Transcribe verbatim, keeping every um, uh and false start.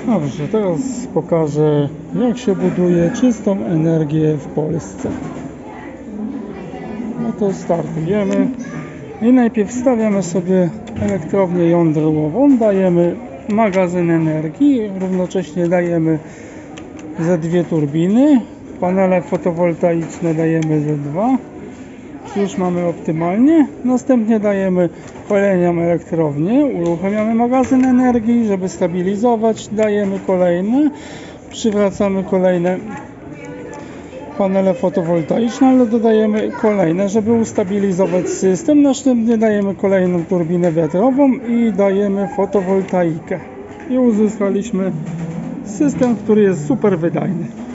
Dobrze, teraz pokażę, jak się buduje czystą energię w Polsce. No to startujemy i najpierw stawiamy sobie elektrownię jądrową, dajemy magazyn energii, równocześnie dajemy ze dwie turbiny, panele fotowoltaiczne dajemy ze dwa, już mamy optymalnie. Następnie dajemy kolejną elektrownię, uruchamiamy magazyn energii, żeby stabilizować, dajemy kolejne, przywracamy kolejne panele fotowoltaiczne, ale dodajemy kolejne, żeby ustabilizować system. Następnie dajemy kolejną turbinę wiatrową i dajemy fotowoltaikę i uzyskaliśmy system, który jest super wydajny.